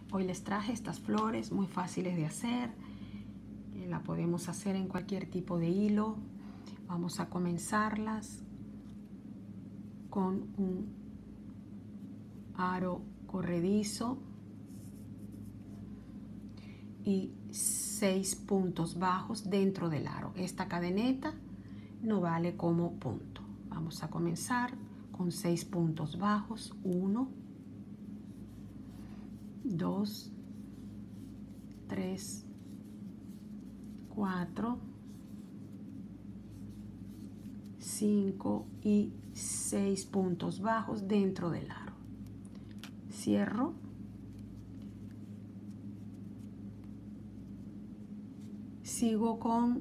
Hoy les traje estas flores muy fáciles de hacer. La podemos hacer en cualquier tipo de hilo. Vamos a comenzarlas con un aro corredizo y 6 puntos bajos dentro del aro. Esta cadeneta no vale como punto. Vamos a comenzar con 6 puntos bajos. 1, 2, 3, 4, 5 y 6 puntos bajos dentro del aro. Cierro. Sigo con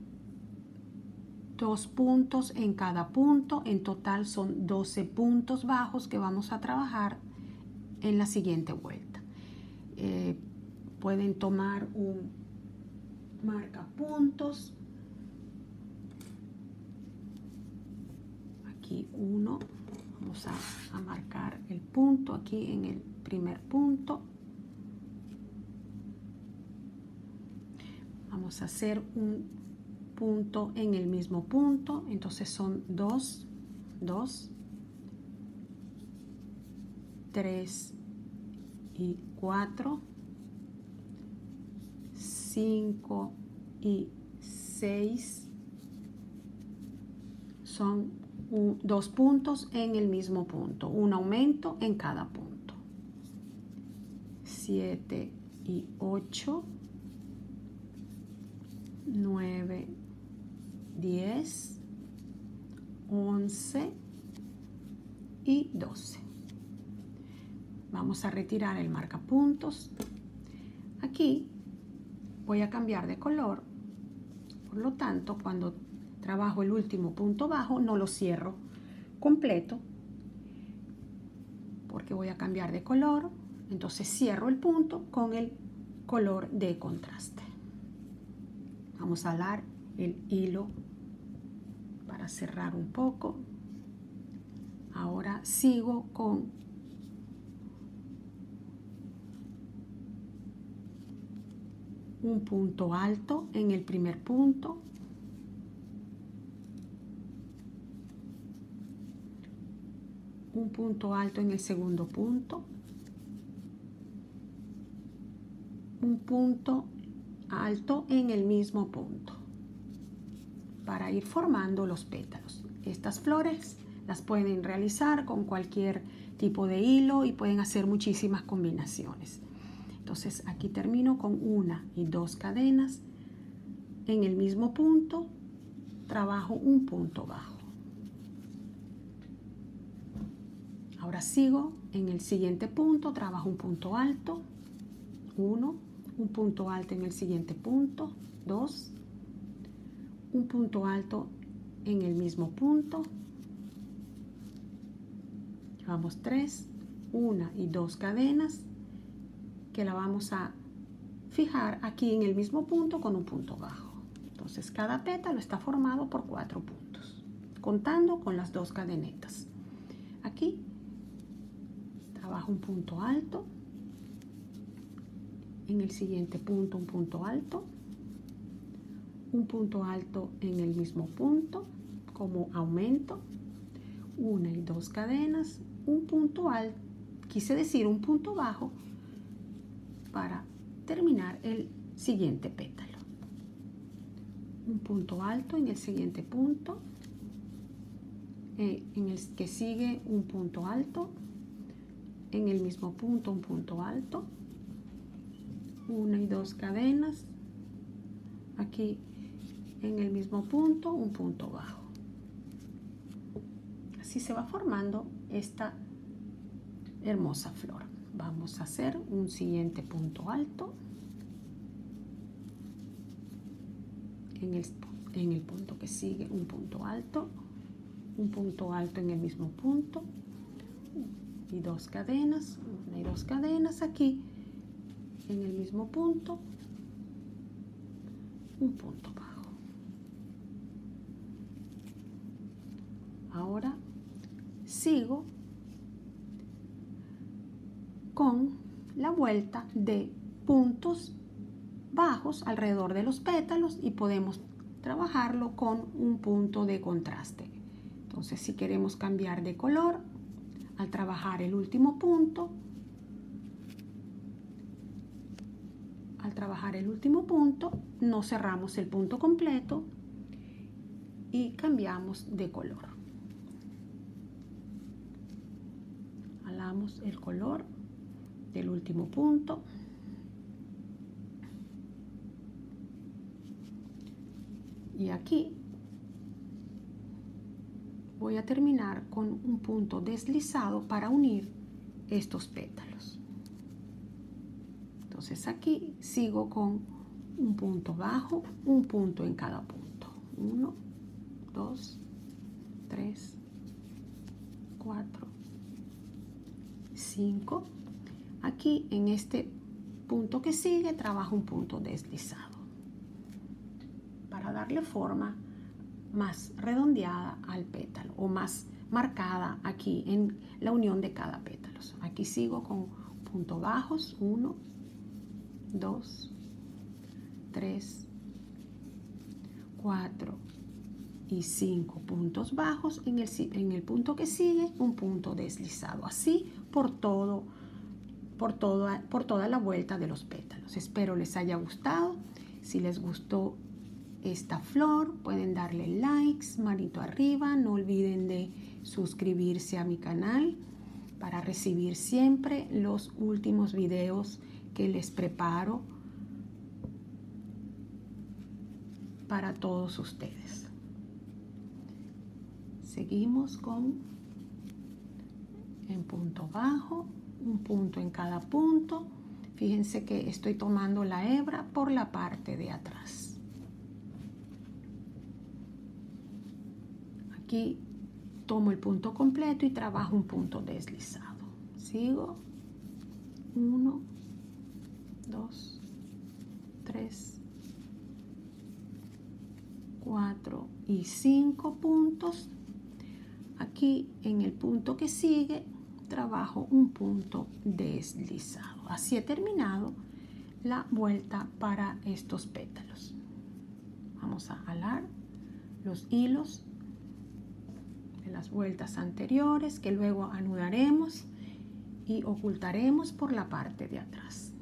2 puntos en cada punto. En total son 12 puntos bajos que vamos a trabajar en la siguiente vuelta. Pueden tomar un marcapuntos. Aquí uno. Vamos a marcar el punto aquí en el primer punto. Vamos a hacer un punto en el mismo punto. Entonces son 2, 2, 3 y 4, 5 y 6. Son 2 puntos en el mismo punto, un aumento en cada punto. 7 y 8, 9, 10, 11 y 12. Vamos a retirar el marcapuntos. Aquí voy a cambiar de color, por lo tanto, cuando trabajo el último punto bajo, no lo cierro completo, porque voy a cambiar de color. Entonces cierro el punto con el color de contraste. Vamos a alar el hilo para cerrar un poco. Ahora sigo con un punto alto en el primer punto, un punto alto en el segundo punto, un punto alto en el mismo punto, para ir formando los pétalos. Estas flores las pueden realizar con cualquier tipo de hilo y pueden hacer muchísimas combinaciones. Entonces aquí termino con 1 y 2 cadenas en el mismo punto, trabajo un punto bajo. Ahora sigo en el siguiente punto, trabajo un punto alto, 1, un punto alto en el siguiente punto, 2, un punto alto en el mismo punto, llevamos 3, 1 y 2 cadenas que la vamos a fijar aquí en el mismo punto con un punto bajo. Entonces cada pétalo está formado por 4 puntos, contando con las 2 cadenetas. Aquí trabajo un punto alto, en el siguiente punto un punto alto en el mismo punto como aumento, 1 y 2 cadenas, un punto alto, quise decir un punto bajo, para terminar el siguiente pétalo. Un punto alto en el siguiente punto, en el que sigue un punto alto, en el mismo punto un punto alto, 1 y 2 cadenas, aquí en el mismo punto un punto bajo. Así se va formando esta hermosa flor. Vamos a hacer un siguiente punto alto en el punto que sigue, un punto alto en el mismo punto y 2 cadenas, 1 y 2 cadenas aquí en el mismo punto, un punto bajo. Ahora sigo con la vuelta de puntos bajos alrededor de los pétalos y podemos trabajarlo con un punto de contraste. Entonces, si queremos cambiar de color, al trabajar el último punto, no cerramos el punto completo y cambiamos de color. Jalamos el color del último punto. Y aquí voy a terminar con un punto deslizado para unir estos pétalos. Entonces aquí sigo con un punto bajo, un punto en cada punto. 1, 2, 3, 4, 5. Aquí en este punto que sigue trabajo un punto deslizado para darle forma más redondeada al pétalo o más marcada aquí en la unión de cada pétalo. Aquí sigo con puntos bajos, 1, 2, 3, 4 y 5 puntos bajos. En el punto que sigue un punto deslizado, así por toda la vuelta de los pétalos. Espero les haya gustado. Si les gustó esta flor, pueden darle likes, manito arriba. No olviden de suscribirse a mi canal para recibir siempre los últimos videos que les preparo para todos ustedes. Seguimos con en punto bajo, un punto en cada punto. Fíjense que estoy tomando la hebra por la parte de atrás. Aquí tomo el punto completo y trabajo un punto deslizado. Sigo 1, 2, 3, 4 y 5 puntos. Aquí en el punto que sigue trabajo un punto deslizado. Así he terminado la vuelta para estos pétalos. Vamos a jalar los hilos de las vueltas anteriores que luego anudaremos y ocultaremos por la parte de atrás.